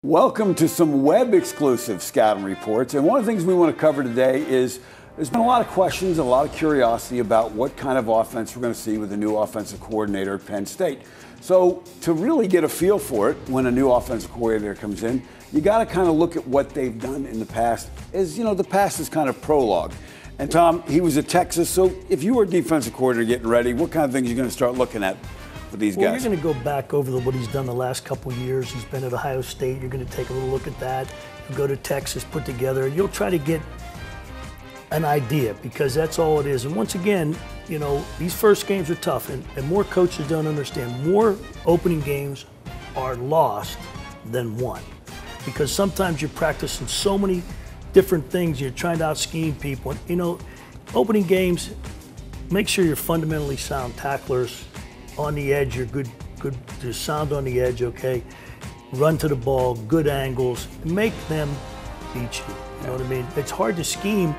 Welcome to some web exclusive scouting reports. And one of the things we want to cover today is there's been a lot of questions, a lot of curiosity about what kind of offense we're going to see with the new offensive coordinator at Penn State. So to really get a feel for it when a new offensive coordinator comes in, you got to kind of look at what they've done in the past. As you know, the past is kind of prologue. And Tom, he was at Texas. So if you were a defensive coordinator getting ready, what kind of things are you going to start looking at? These guys. You're going to go back over what he's done the last couple of years. He's been at Ohio State. You're going to take a little look at that. You'll go to Texas, put together. You'll try to get an idea because that's all it is. And once again, you know, these first games are tough, and more coaches don't understand. More opening games are lost than won because sometimes you're practicing so many different things. You're trying to out-scheme people. And, you know, opening games, make sure you're fundamentally sound tacklers. On the edge, you're good, just sound on the edge, okay? Run to the ball, good angles, make them beat you. You know what I mean? It's hard to scheme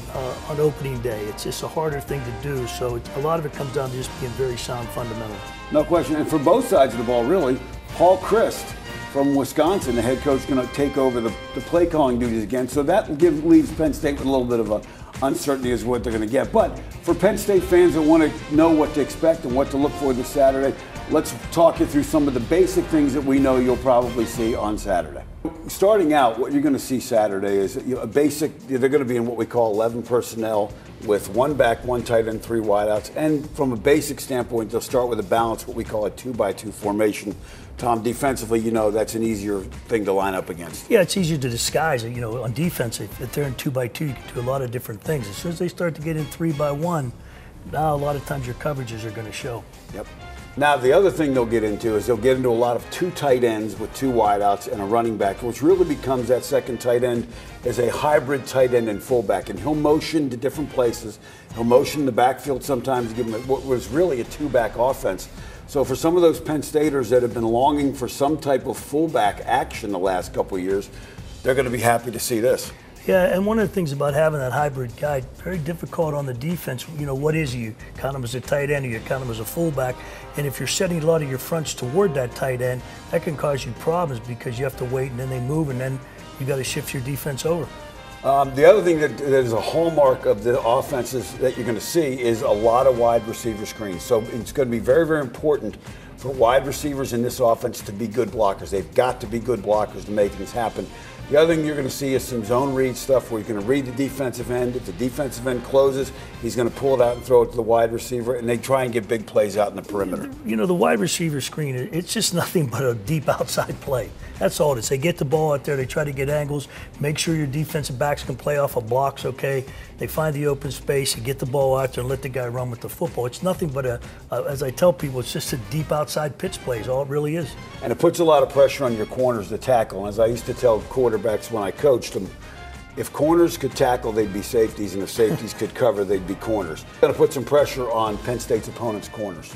on opening day. It's just a harder thing to do. So a lot of it comes down to just being very sound fundamental. No question. And for both sides of the ball, really, Paul Chryst from Wisconsin, the head coach, is going to take over the play calling duties again. So that leaves Penn State with a little bit of a uncertainty as to what they're going to get. But for Penn State fans that want to know what to expect and what to look for this Saturday, let's talk you through some of the basic things that we know you'll probably see on Saturday. Starting out, what you're going to see Saturday is a basic, they're going to be in what we call 11 personnel with one back, one tight end, three wideouts. And from a basic standpoint, they'll start with a balance, what we call a 2-by-2 formation. Tom, defensively, you know, that's an easier thing to line up against. Yeah, it's easier to disguise it. You know, on defense, if they're in 2-by-2, you can do a lot of different things. As soon as they start to get in 3-by-1, now a lot of times your coverages are going to show. Yep. Now, the other thing they'll get into is they'll get into a lot of two tight ends with two wideouts and a running back, which really becomes that second tight end as a hybrid tight end and fullback. And he'll motion to different places. He'll motion in the backfield sometimes to give him what was really a two-back offense. So for some of those Penn Staters that have been longing for some type of fullback action the last couple of years, they're going to be happy to see this. Yeah, and one of the things about having that hybrid guy, very difficult on the defense. You know, what is you? Count him as a tight end or you count him as a fullback. And if you're setting a lot of your fronts toward that tight end, that can cause you problems because you have to wait and then they move and then you got to shift your defense over. The other thing that is a hallmark of the offenses that you're going to see is a lot of wide receiver screens. So it's going to be very, very important for wide receivers in this offense to be good blockers. They've got to be good blockers to make things happen. The other thing you're going to see is some zone read stuff where you're going to read the defensive end. If the defensive end closes, he's going to pull it out and throw it to the wide receiver, and they try and get big plays out in the perimeter. You know, the wide receiver screen, it's just nothing but a deep outside play. That's all it is. They get the ball out there, they try to get angles, make sure your defensive backs can play off of blocks, okay? They find the open space, you get the ball out there and let the guy run with the football. It's nothing but as I tell people, it's just a deep outside pitch play is all it really is. And it puts a lot of pressure on your corners to tackle. And as I used to tell quarterbacks when I coached them, if corners could tackle, they'd be safeties, and if safeties could cover, they'd be corners. Going to put some pressure on Penn State's opponents' corners.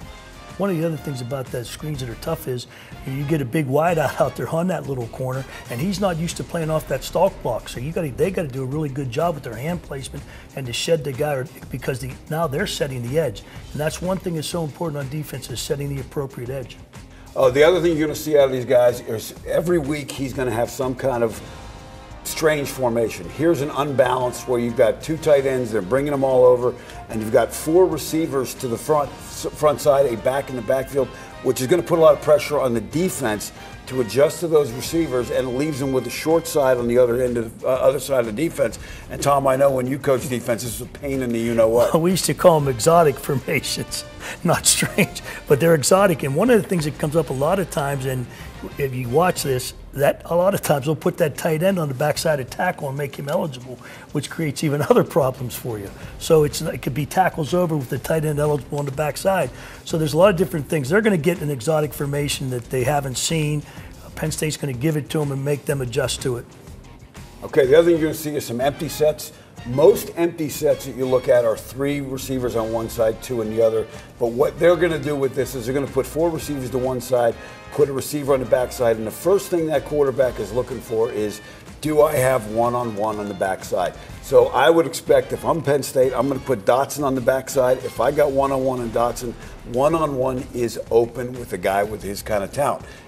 One of the other things about that screens that are tough is you get a big wideout out there on that little corner, and he's not used to playing off that stalk block. So they got to do a really good job with their hand placement and to shed the guy because now they're setting the edge, and that's one thing that's so important on defense is setting the appropriate edge. The other thing you're going to see out of these guys is every week he's going to have some kind of strange formation. Here's an unbalanced where you've got two tight ends, they're bringing them all over, and you've got four receivers to the front side, a back in the backfield, which is going to put a lot of pressure on the defense to adjust to those receivers, and it leaves them with the short side on the other end of other side of the defense. And Tom, I know when you coach defense, this is a pain in the you-know-what. We used to call them exotic formations, not strange, but they're exotic. And one of the things that comes up a lot of times, and if you watch this, that a lot of times they'll put that tight end on the backside of tackle and make him eligible, which creates even other problems for you. So it could be tackles over with the tight end eligible on the backside. So there's a lot of different things. They're going to get an exotic formation that they haven't seen. Penn State's going to give it to them and make them adjust to it. Okay, the other thing you're going to see is some empty sets. Most empty sets that you look at are three receivers on one side, two on the other. But what they're going to do with this is they're going to put four receivers to one side, put a receiver on the backside, and the first thing that quarterback is looking for is, do I have one-on-one on the backside? So I would expect if I'm Penn State, I'm going to put Dotson on the backside. If I got one-on-one on Dotson, one-on-one is open with a guy with his kind of talent.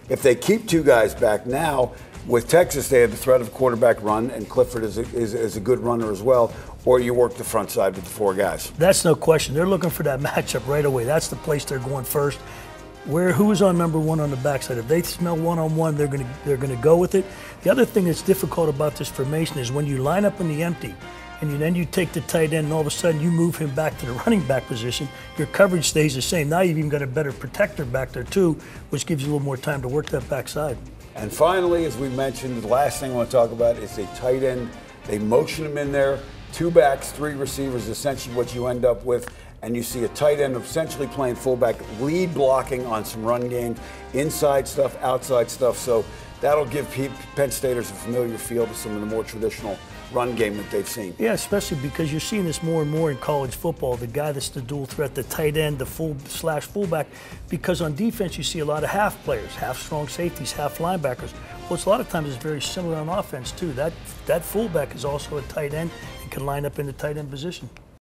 if they keep two guys back now, with Texas, they have the threat of a quarterback run, and Clifford is a good runner as well, or you work the front side with the four guys. That's no question. They're looking for that matchup right away. That's the place they're going first. Who is on number one on the backside? If they smell one-on-one, they're gonna go with it. The other thing that's difficult about this formation is when you line up in the empty, and then you take the tight end, and all of a sudden you move him back to the running back position, your coverage stays the same. Now you've even got a better protector back there too, which gives you a little more time to work that backside. And finally, as we mentioned, the last thing I want to talk about is a tight end. They motion him in there, two backs, three receivers, essentially what you end up with. And you see a tight end essentially playing fullback, lead blocking on some run games, inside stuff, outside stuff. So that'll give Penn Staters a familiar feel to some of the more traditional run game that they've seen. Yeah, especially because you're seeing this more and more in college football, the guy that's the dual threat, the tight end, the fullback, because on defense you see a lot of half players, half strong safeties, half linebackers. Well, it's a lot of times it's very similar on offense too. That fullback is also a tight end and can line up in the tight end position.